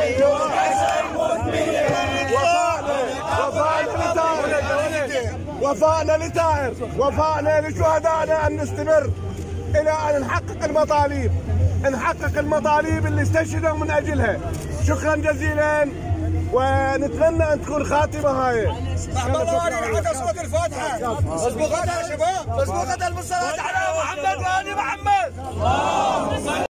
وفاءنا لطاهر، وفاءنا لشهدائنا أن نستمر إلى أن نحقق المطالب اللي استشهدوا من أجلها. شكرا جزيلا، ونتمنى أن تكون خاتمة هاي. بعد الله علينا صوت الفاتحة. اصبغوا غدا يا شباب، اصبغوا غدا بالصلاة على محمد وآل محمد.